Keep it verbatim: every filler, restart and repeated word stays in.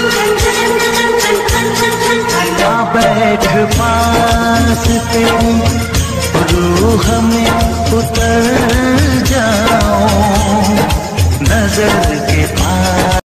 आ बैठ पास तेरी रूह में उतर जाऊं, नजर के पास